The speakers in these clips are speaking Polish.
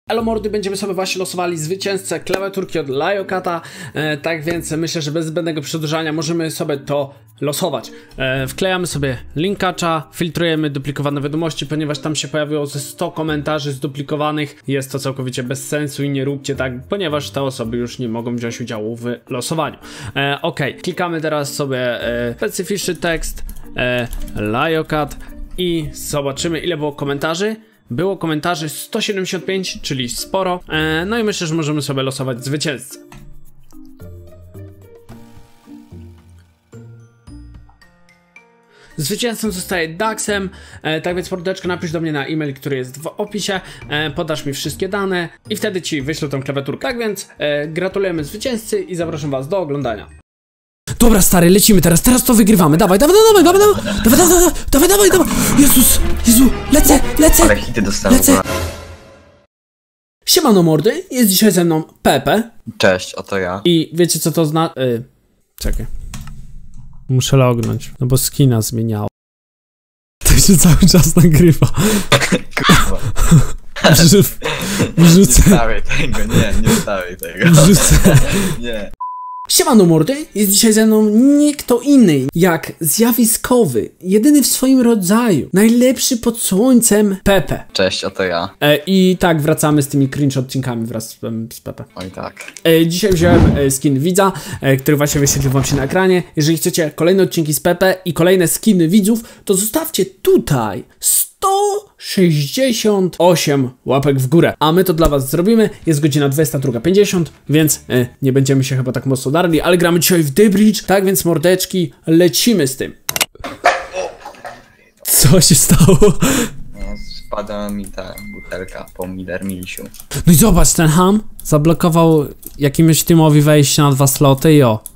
Elo mordy, będziemy sobie właśnie losowali zwycięzcę klawiaturki od Liokata, tak więc myślę, że bez zbędnego przedłużania możemy sobie to losować. Wklejamy sobie linkacza, filtrujemy duplikowane wiadomości, ponieważ tam się pojawiło ze 100 komentarzy zduplikowanych. Jest to całkowicie bez sensu i nie róbcie tak, ponieważ te osoby już nie mogą wziąć udziału w losowaniu. Ok, klikamy teraz sobie specyficzny tekst, Liokat i zobaczymy, ile było komentarzy. Było komentarzy 175, czyli sporo. No i myślę, że możemy sobie losować zwycięzcę. Zwycięzcą zostaje Daxem, tak więc mordeczko, napisz do mnie na e-mail, który jest w opisie, podasz mi wszystkie dane i wtedy ci wyślę tą klawiaturkę. Tak więc gratulujemy zwycięzcy i zapraszam was do oglądania. Dobra stary, lecimy teraz to wygrywamy, dawaj. Jezu, lecę. Ale hity dostałem. Siemano mordy, jest dzisiaj ze mną Pepe. Cześć, oto ja. I wiecie co to czekaj. Muszę lognąć, no bo skina zmieniało. To się cały czas nagrywa. Kurwa. Wrzucę. Nie wstawiaj tego, nie wstawiaj tego. Wrzucę. Nie. Siemano mordy, jest dzisiaj ze mną nie kto inny jak zjawiskowy, jedyny w swoim rodzaju, najlepszy pod słońcem Pepe. Cześć, oto ja. I tak wracamy z tymi cringe odcinkami wraz z Pepe. Oj tak. Dzisiaj wziąłem skin widza, który właśnie wyświetlił wam się na ekranie. Jeżeli chcecie kolejne odcinki z Pepe i kolejne skiny widzów, to zostawcie tutaj 168 łapek w górę. A my to dla was zrobimy. Jest godzina 22:50, więc nie będziemy się chyba tak mocno darli, ale gramy dzisiaj w The Bridge. Tak więc mordeczki, lecimy z tym. Co się stało? No, spadła mi ta butelka po Milisiu. No i zobacz, ten ham zablokował jakimś teamowi wejście na 2 sloty i o.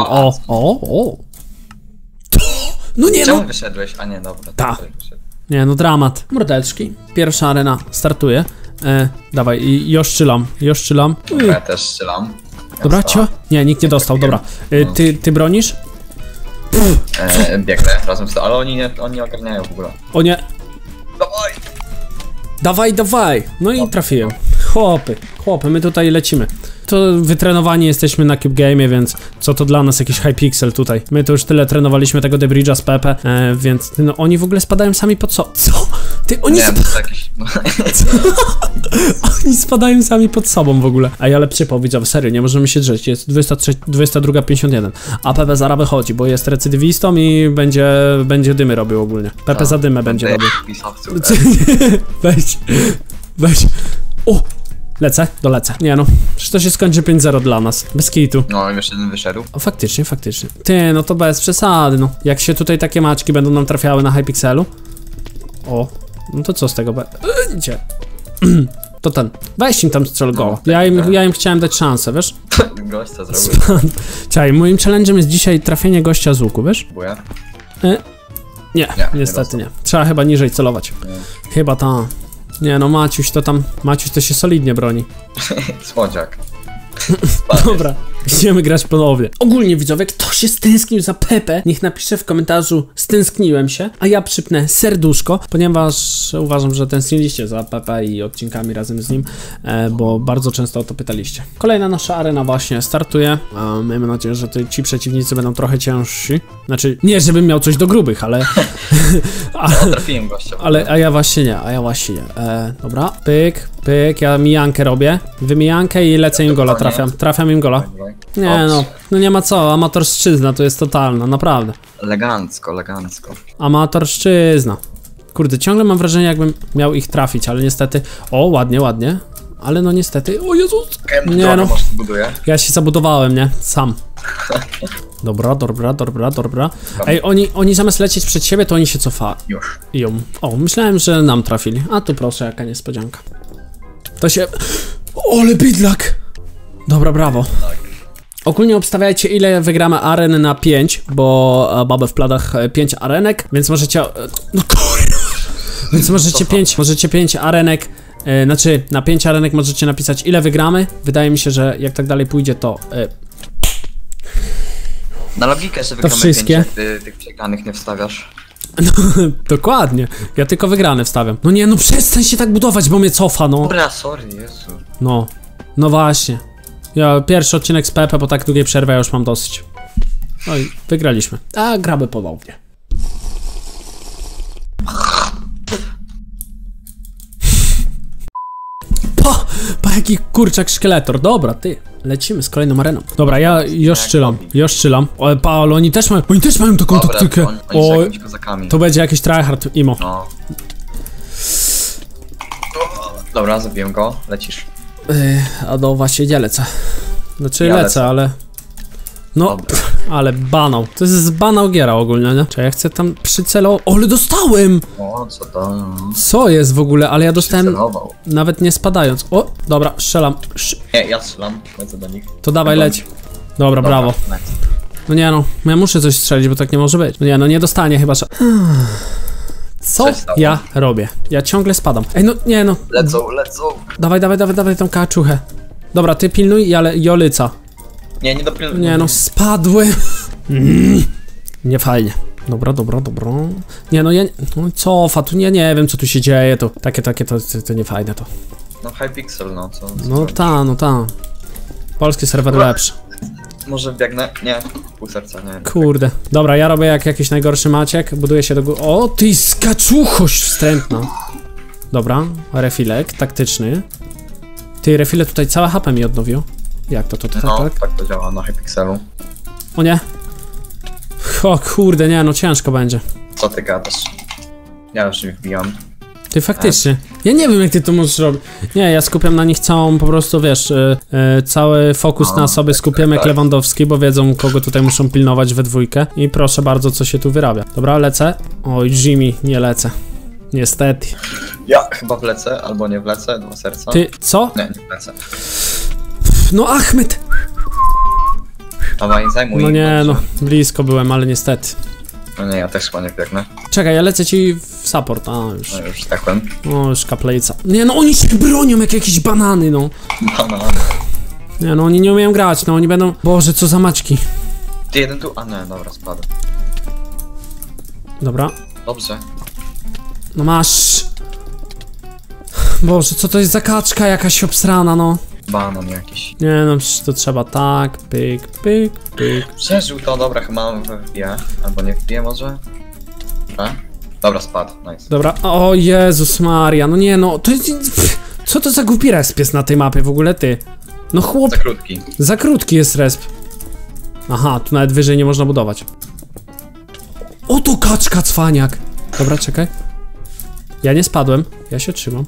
No nie Czemu no. wyszedłeś? A nie, dobra. Ta. Nie no, dramat. Mordeczki. Pierwsza arena startuje. Dawaj, i oszczylam. Ja też strzelam. Dobra, cio? Nie, nikt nie dostał, dobra. Ty bronisz? Biegnę razem z to, ale oni nie ogarniają w ogóle. O nie. Dawaj. No i trafiłem. Chłopy, my tutaj lecimy. To wytrenowani jesteśmy na Cube Game'ie, więc co to dla nas jakiś Hypixel tutaj. My to już tyle trenowaliśmy tego The Bridge'a z Pepe, więc no oni w ogóle spadają sami pod co? Co? Oni jakiś... Oni spadają sami pod sobą w ogóle. A ja lepszy powiedział, serio, nie możemy się drzeć. Jest 22:51. A Pepe zaraz wychodzi, bo jest recydywistą i będzie dymy robił ogólnie. Pepe za dymę będzie robił. Weź. O! Dolecę. Nie no, czy to się skończy 5-0 dla nas, bez kitu. No, już jeden wyszedł. O, faktycznie. Ty, no to bez przesady, no. Jak się tutaj takie maczki będą nam trafiały na Hypixelu. O, no to co z tego będzie? To ten, weź im tam strzel go. Ja im chciałem dać szansę, wiesz? Gościa zrobił. Czekaj, moim challenge'em jest dzisiaj trafienie gościa z łuku, wiesz? Buja? Nie, niestety nie. Trzeba chyba niżej celować. Chyba ta. Nie no, Maciuś to się solidnie broni. Słodziak. Dobra, idziemy grać ponownie. Ogólnie widzowie, kto się stęsknił za Pepe, niech napisze w komentarzu stęskniłem się, a ja przypnę serduszko, ponieważ uważam, że tęskniliście za Pepe i odcinkami razem z nim, bo bardzo często o to pytaliście. Kolejna nasza arena właśnie startuje. Miejmy nadzieję, że ci przeciwnicy będą trochę ciężsi. Znaczy, nie żebym miał coś do grubych, ale... Trafiłem gościa. A ja właśnie nie. Dobra, pyk, ja mijankę robię. Wymijankę i lecę im gola, trafiam im gola. Nie no nie ma co, amatorszczyzna to jest totalna, naprawdę. Elegancko. Amatorszczyzna. Kurde, ciągle mam wrażenie, jakbym miał ich trafić, ale niestety... O, ładnie. Ale no niestety... O Jezus! Nie no, ja się zabudowałem, nie? Sam. Dobra. Ej, oni zamiast lecieć przed siebie, to oni się cofają. Już. O, myślałem, że nam trafili. A tu proszę, jaka niespodzianka. To się... Ole bydlak! Dobra, brawo. Ogólnie obstawiajcie, ile wygramy aren na 5, bo mamy w planach 5 arenek, więc możecie... No kurwa! Więc możecie 5 arenek... Znaczy, na 5 arenek możecie napisać, ile wygramy. Wydaje mi się, że jak tak dalej pójdzie, to... Na logikę, że to wygramy wszystkie. 5, jak ty tych przegranych nie wstawiasz. No, dokładnie. Ja tylko wygrane wstawiam. No nie, no przestań się tak budować, bo mnie cofa, no. Dobra, sorry, Jezu. No. No właśnie. Ja pierwszy odcinek z Pepe, po tak długiej przerwie ja już mam dosyć. No i wygraliśmy. A gramy ponownie. Pa jaki kurczak szkieletor. Dobra, ty. Lecimy z kolejną areną. Dobra, ja już strzelam. O, Paolo, oni też mają taką Dobra, taktykę. oni są jakimiś kozakami. To będzie jakiś tryhard, imo. No. Dobra, zabiłem go, lecisz. A no właśnie nie lecę. Znaczy Ja lecę, lecę. ale... No, Dobra. ale banał. To jest banał giera ogólnie, nie? Czy ja chcę tam przycelować... O, ale dostałem! O, co to? Co jest w ogóle? Ale ja dostałem Celował. nawet nie spadając. O, dobra, strzelam. Nie, ja strzelam, lecę do nich. To dawaj, leć. Dobra, brawo. Nice. No nie no, ja muszę coś strzelić, bo tak nie może być. No nie no, nie dostanie chyba. Co ja robię? Ja ciągle spadam. Ej, no nie no. Lecą. Dawaj tą kaczuchę. Dobra, ty pilnuj, Jolyca. Nie dopilnuję. Nie no, spadłem. Nie fajnie. Dobra. Nie no, ja... No, cofa, tu nie wiem co tu się dzieje, to takie to nie fajne to. No Hypixel, no co? No ta. Polski serwer lepszy. Może biegnę? Nie, pół serca, nie. Kurde. Dobra, ja robię jak jakiś najgorszy Maciek, buduję się do góry. O, ty skaczuchość wstrętna. Dobra, refilek taktyczny. Ty, refile tutaj całe HP mi odnowił. Jak to No, tak? tak to działa na Hypixelu. O nie. O kurde, nie, no ciężko będzie. Co ty gadasz? Ja już ich wbijam. Ty faktycznie. Ja nie wiem jak ty to możesz robić. Nie, ja skupiam na nich całą po prostu, wiesz, cały fokus na sobie skupiamy jak Lewandowski, bo wiedzą kogo tutaj muszą pilnować we dwójkę. I proszę bardzo, co się tu wyrabia. Dobra, lecę. Oj, Jimmy, nie lecę. Niestety. Ja chyba wlecę, albo nie wlecę, 2 serca. Ty, co? Nie wlecę. No Achmed! Dawaj, zajmuj. No nie, dobrze. no, blisko byłem, ale niestety. No nie, ja też chyba nie biegnę. Czekaj, ja lecę ci w support, a już. No już zdechłem. O, już kaplejca. Nie no, oni się bronią jak jakieś banany, no. Nie no, oni nie umieją grać, no, oni będą... Boże, co za maćki. Ty jeden tu, a nie, dobra, spadł. Dobra. Dobrze. No masz. Boże, co to jest za kaczka jakaś obsrana, no. Banan jakiś. Nie no, przecież to trzeba tak, pyk. Przeżył to, dobra, chyba wbije. Albo nie wbije może? Dobra. Dobra, spadł, nice. Dobra, o Jezus Maria, no nie no, to jest... Co to za głupi resp jest na tej mapie w ogóle, ty? No chłop... Za krótki. Za krótki jest resp. Aha, tu nawet wyżej nie można budować. Oto kaczka, cwaniak. Dobra, czekaj. Ja nie spadłem, ja się trzymam.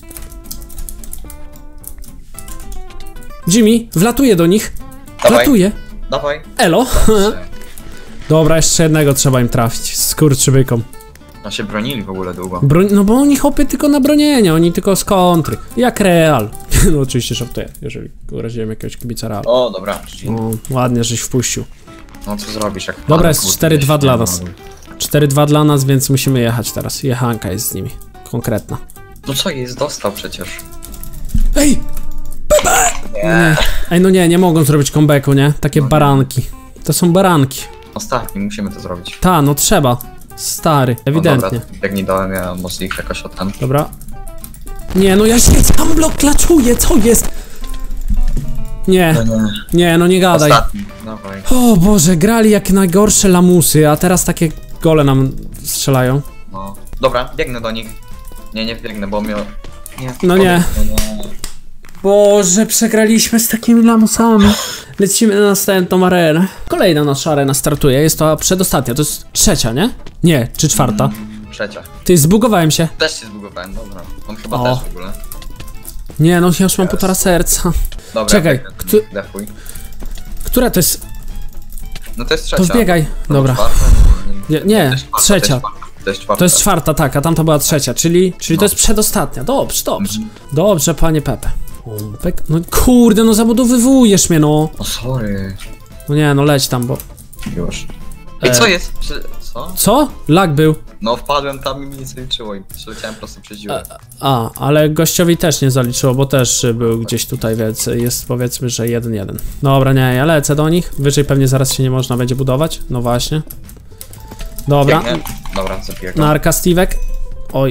Jimmy, wlatuje do nich. Dawaj. Wlatuje. Dawaj. Elo. Dobra, jeszcze jednego trzeba im trafić. Skurczybykom. A się bronili w ogóle długo. No bo oni hopy tylko na bronienie, oni tylko z kontry. Jak Real. No oczywiście żartuję, jeżeli uraziłem jakiegoś kibica Real. O, dobra. No, ładnie, żeś wpuścił. No co zrobisz jak... Dobra, jest 4-2 dla nas. 4-2 dla nas, więc musimy jechać teraz. Jechanka jest z nimi. Konkretna. No co jest? Dostał przecież. Ej! Nie. Ej, no nie mogą zrobić comebacku, nie? Takie baranki. To są baranki. Ostatni, musimy to zrobić. Ta, no trzeba. Stary, ewidentnie. No dobra, biegnij dołem, ja może ich jakoś otem. Dobra. Nie, no ja się tam blok klaczuję, co jest? Nie, nie, no nie gadaj. Ostatni, dawaj. O Boże, grali jak najgorsze lamusy, a teraz takie gole nam strzelają. No. Dobra, biegnę do nich. Nie biegnę, bo mnie... Nie. No nie. Boże, przegraliśmy z takimi lamusami. Lecimy na następną arenę. Kolejna nasza arena startuje, jest to przedostatnia, to jest trzecia, nie? Nie, czy czwarta? Trzecia. Ty, zbugowałem się. Też się zbugowałem, dobra. On chyba O. też w ogóle. Nie, no ja już mam półtora serca. Dobra, Czekaj, defuj. która to jest? No to jest trzecia. To wbiegaj, No, dobra. czwarta? Nie, To trzecia. To jest czwarta. To jest czwarta, tak, a tamta była trzecia, czyli to jest przedostatnia. Dobrze. Dobrze, panie Pepe. No kurde, no zabudowywujesz mnie, no. O, sorry. No nie, no leć tam, bo... Już. Ej, co jest? Co? Co? Lag był. No wpadłem tam i mi nic nie liczyło i przeleciałem prosto przez dziurę. A, ale gościowi też nie zaliczyło, bo też był gdzieś tutaj, więc jest powiedzmy, że 1-1. Dobra, nie, ja lecę do nich. Wyżej pewnie zaraz się nie można będzie budować. No właśnie. Dobra. Dobra, zabiję go. Narka, Steve'ek. Oj.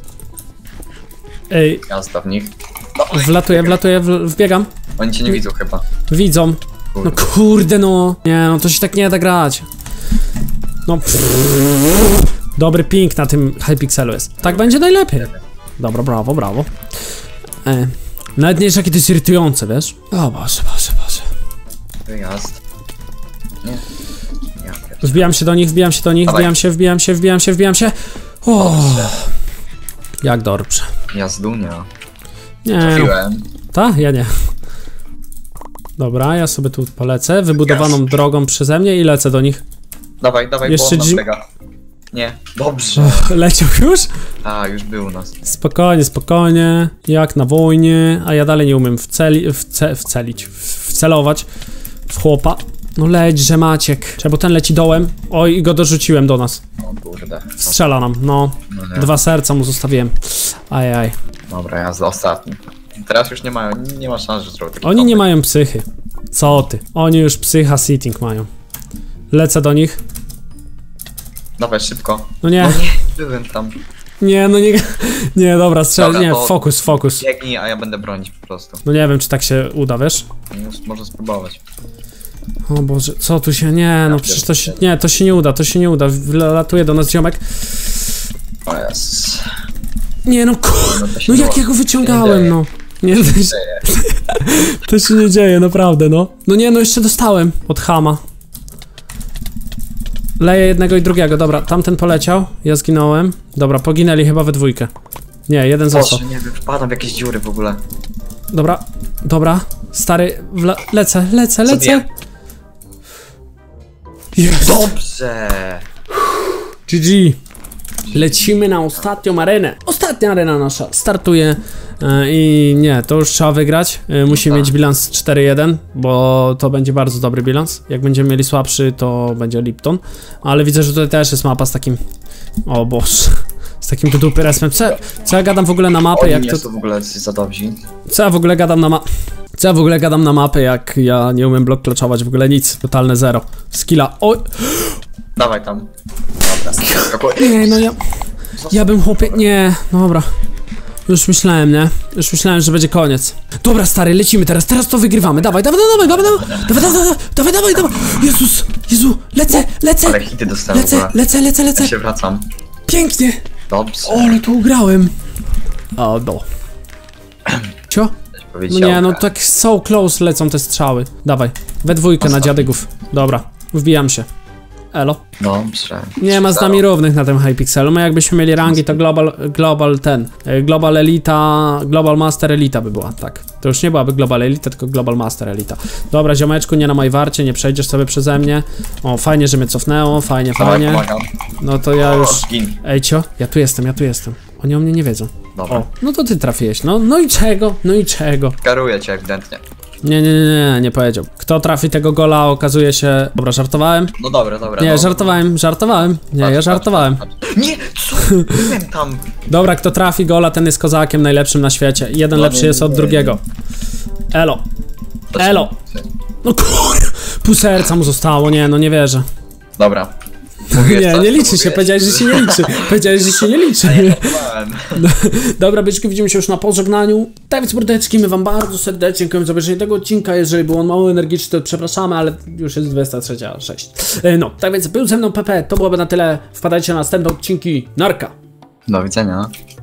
Ej, Jazda w nich. wlatuję, wbiegam. Oni cię nie widzą chyba. Widzą. No kurde no. Nie no, to się tak nie da grać. No dobry ping na tym Hypixelu jest. Tak będzie najlepiej. Dobra, brawo. Nawet nie jest jakie to jest irytujące, wiesz? O Boże. Wyjazd. Nie. Ja Wbijam się do nich, wbijam się. O, jak dobrze. Jazdunia. Nie no. Trafiłem. Ta? Ja nie. Dobra, ja sobie tu polecę, wybudowaną drogą przeze mnie i lecę do nich. Dawaj, Jeszcze bo on nas biega. Nie, dobrze. Leciał już? A, już był u nas. Spokojnie, jak na wojnie, a ja dalej nie umiem wcelować w chłopa. No leć, że Maciek. Bo ten leci dołem. Oj, i go dorzuciłem do nas. O kurde. Strzela nam, no. 2 serca mu zostawiłem. Ajaj. Dobra, jazda, ostatni. Teraz już nie ma szans, że zrobię taki Oni nie mają psychy. Co ty? Oni już psycha sitting mają. Lecę do nich. Dawaj, szybko. No nie. No nie, byłem tam. Nie, no nie. Nie, dobra, strzel. Dobra, Nie, to fokus. Biegnij, a ja będę bronić po prostu. No nie wiem, czy tak się uda, wiesz? Może spróbować. O Boże, co tu się... Nie, no przecież to się... Nie, to się nie uda. Latuje do nas ziomek. O jest. Nie, no no jak ja go wyciągałem, no. Nie, to się nie dzieje, naprawdę, no. No nie, no jeszcze dostałem od chama. Leję jednego i drugiego, dobra, tamten poleciał, ja zginąłem. Dobra, poginęli chyba we dwójkę. Nie, jeden został. Boże, nie wiem, wpadam w jakieś dziury w ogóle. Dobra, stary, lecę. Yes. Dobrze! GG. Lecimy na ostatnią arenę. Ostatnia arena nasza startuje i nie, to już trzeba wygrać. Musimy mieć bilans 4-1, bo to będzie bardzo dobry bilans. Jak będziemy mieli słabszy, to będzie Lipton. Ale widzę, że tutaj też jest mapa z takim... O Boże. Z takim tu dupy resmem. Co ja gadam w ogóle na mapę, jak to... w ogóle za dobrzy. Co ja w ogóle gadam na mapę, jak ja nie umiem blok klaczować, w ogóle nic. Totalne zero. Skilla. Oj! Dawaj tam. Dobra. Nie, no ja bym chłopie... Nie, dobra. Już myślałem, że będzie koniec. Dobra, stary, lecimy teraz to wygrywamy. Dawaj. Jezu, lecę. Ale hity dostałem. Lecę. Ja się wracam. Pięknie. Dobrze. O, ale tu ugrałem. O, no. Cio? No nie, no tak so close lecą te strzały. Dawaj, we dwójkę na dziadygów. Dobra, wbijam się. Elo. Dobrze. Nie ma z nami równych na tym Hypixelu. My jakbyśmy mieli rangi, to Global Elita, Global Master Elita by była, tak. To już nie byłaby Global Elita, tylko Global Master Elita. Dobra, ziomeczku, nie na mojej warcie, nie przejdziesz sobie przeze mnie. O, fajnie, że mnie cofnęło, fajnie. No to ja już... Ej, cio, ja tu jestem. Oni o mnie nie wiedzą. Dobra. O, no to ty trafiłeś, no i czego? Karuję cię ewidentnie. Nie powiedział. Kto trafi tego gola, okazuje się... Dobra, żartowałem. No dobra. Nie, no. żartowałem. Nie, ja żartowałem. Nie, co? Byłem tam. Dobra, kto trafi gola, ten jest kozakiem najlepszym na świecie. Jeden lepszy jest od drugiego. Elo. No kurde, pół serca mu zostało, nie wierzę. Dobra. Nie liczy się, powiedziałeś, że się nie liczy. Dobra, byczki, widzimy się już na pożegnaniu. Tak więc, mordeczki, my wam bardzo serdecznie dziękujemy za obejrzenie tego odcinka. Jeżeli był on mało energiczny, to przepraszamy, ale już jest 23:06. No, tak więc był ze mną Pepe, to byłoby na tyle. Wpadajcie na następne odcinki. Narka. Do widzenia.